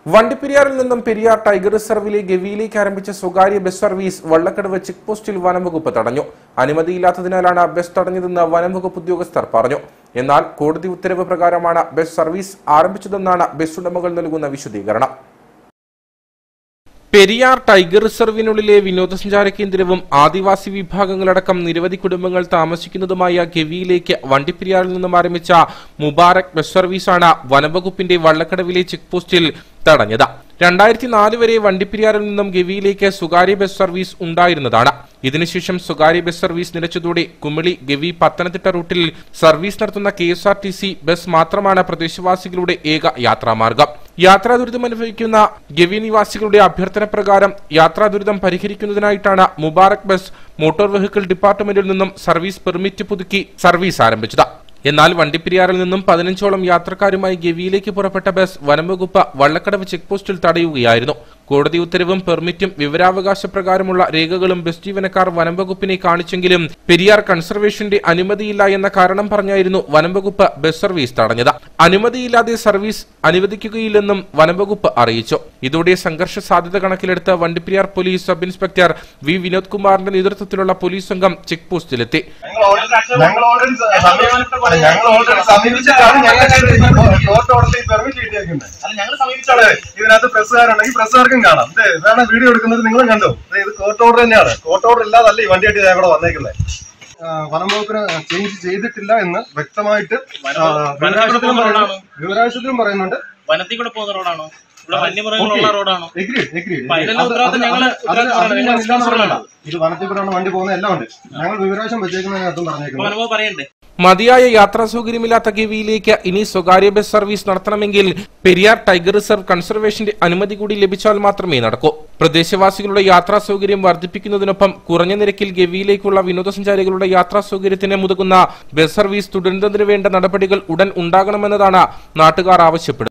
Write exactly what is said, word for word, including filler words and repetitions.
വണ്ടിപ്പെരിയാറിൽ നിന്നും പെരിയാർ ടൈഗർ റിസർവിലെ ഗവിയിലേക്ക് ആരംഭിച്ച സ്വകാര്യ ബസ് സർവീസ് വള്ളക്കടവ് ചെക്ക് പോസ്റ്റിൽ വനംവകുപ്പ് തടഞ്ഞു. അനുമതിയില്ലാത്തതിനാലാണ് ബസ് തടഞ്ഞതെന്ന് വനംവകുപ്പ് ഉദ്യോഗസ്ഥർ പറഞ്ഞു. എന്നാൽ കോടതി ഉത്തരവ് പ്രകാരമാണ് ബസ് സർവീസ് ആരംഭിച്ചതെന്നാണ് ബസ് ഉടമകൾ നൽകുന്ന വിശദീകരണം. പെരിയാർ ടൈഗർ റിസർവിനുള്ളിലെ വിനോദസഞ്ചാര കേന്ദ്രവും ആദിവാസി വിഭാഗങ്ങളടക്കം നിരവധി കുടുംബങ്ങൾ താമസിക്കുന്നതുമായ ഗവിയിലേക്ക് വണ്ടിപ്പെരിയാറിൽ നിന്നും ആരംഭിച്ച മുബാറക് ബസ് സർവീസാണ് വനംവകുപ്പിന്റെ വള്ളക്കടവിലെ ചെക്ക് പോസ്റ്റിൽ തടഞ്ഞത്. രണ്ടായിരത്തി നാല് വരെ വണ്ടിപ്പെരിയാറിൽ നിന്നും ഗവിയിലേക്ക് സ്വകാര്യ ബസ് സർവീസ് ഉണ്ടായിരുന്നതാണ്. ഇതിനുശേഷം സ്വകാര്യ ബസ് സർവീസ് നിലച്ചതോടെ കുമിളി, ഗവി, പത്തനംതിട്ട റൂട്ടിൽ സർവീസ് നടത്തുന്ന K S R T C bus മാത്രമാണ് പ്രദേശവാസികളുടെ ഏക യാത്രാമാർഗം. യാത്രാ ദുരിതം അനുഭവിക്കുന്ന ഗവി നിവാസികളുടെ അഭ്യർത്ഥന പ്രകാരം യാത്രാ ദുരിതം പരിഹരിക്കുന്നതിനായിട്ടാണ് മുബാറക് ബസ് മോട്ടോർ വെഹിക്കിൾ ഡിപ്പാർട്ട്മെന്റിൽ നിന്നും സർവീസ് പെർമിറ്റ് പുതുക്കി സർവീസ് ആരംഭിച്ചത്. എന്നാൽ വണ്ടിപ്പെരിയാറിൽ നിന്നും പതിനഞ്ചോളം യാത്രക്കാരുമായി ഗവിയിലേക്ക് പുറപ്പെട്ട ബസ് വനംവകുപ്പ് വള്ളക്കടവ് ചെക്ക് പോസ്റ്റിൽ തടയുകയായിരുന്നു. കോടതി ഉത്തരവും പെർമിറ്റും വിവരാവകാശ പ്രകാരമുള്ള രേഖകളും ബസ് ജീവനക്കാർ വനംവകുപ്പിനെ കാണിച്ചെങ്കിലും പെരിയാർ കൺസർവേഷന്റെ അനുമതിയില്ല എന്ന കാരണം പറഞ്ഞായിരുന്നു വനംവകുപ്പ് ബസ് സർവീസ് തടഞ്ഞത്. അനുമതിയില്ലാതെ സർവീസ് അനുവദിക്കുകയില്ലെന്നും വനംവകുപ്പ് അറിയിച്ചു. ഇതോടെ സംഘർഷ സാധ്യത കണക്കിലെടുത്ത് Vandiperiyar police sub inspector V Vinod കുമാറിന്റെ നേതൃത്വത്തിലുള്ള പോലീസ് സംഘം ചെക്ക് പോസ്റ്റിലെത്തി. ഞങ്ങൾ ഓൾറെഡി സമീപിച്ചിട്ടാണ് ഇതിനകത്ത് പ്രസ്സുകാരുണ്ടെങ്കിൽ പ്രസ്സുകാർക്കും കാണാം. വേണം വീഡിയോ എടുക്കുന്നത് നിങ്ങളും കണ്ടോ. ഇത് കോർട്ട് ഓർഡർ തന്നെയാണ്. കോർട്ട് ഓർഡർ ഇല്ലാതല്ല ഈ വണ്ടിയായിട്ട് ഞാൻ ഇവിടെ വന്നേക്കുന്നത്. വനംവകുപ്പിന് ചേഞ്ച് ചെയ്തിട്ടില്ല എന്ന് വ്യക്തമായിട്ട് വിവരാവകാശത്തിലും പറയുന്നുണ്ട്. വനത്തിൽ കൂടെ പോകുന്ന റോഡാണോ? ഇവിടെ വന്യമൃഗങ്ങളുള്ള റോഡാണോ? ഇത് വനത്തിൽ കൂടെയാണ് വണ്ടി പോകുന്ന എല്ലാം ഉണ്ട്. ഞങ്ങൾ വിവരാവകാശം വെച്ചേക്കുന്നതിനകത്തും പറഞ്ഞേക്കുന്നത് പറയണ്ടേ. മതിയായ യാത്രാ സൗകര്യമില്ലാത്ത ഗവിയിലേക്ക് ഇനി സ്വകാര്യ ബസ് സർവീസ് നടത്തണമെങ്കിൽ പെരിയാർ ടൈഗർ റിസർവ് കൺസർവേഷന്റെ അനുമതി കൂടി ലഭിച്ചാൽ മാത്രമേ നടക്കൂ. പ്രദേശവാസികളുടെ യാത്രാ സൗകര്യം വർദ്ധിപ്പിക്കുന്നതിനൊപ്പം കുറഞ്ഞ നിരക്കിൽ ഗവിയിലേക്കുള്ള വിനോദസഞ്ചാരികളുടെ യാത്രാ സൗകര്യത്തിന് മുതകുന്ന ബസ് സർവീസ് തുടരുന്നതിന് വേണ്ട നടപടികൾ ഉടൻ ഉണ്ടാകണമെന്നതാണ് നാട്ടുകാർ ആവശ്യപ്പെടുന്നത്.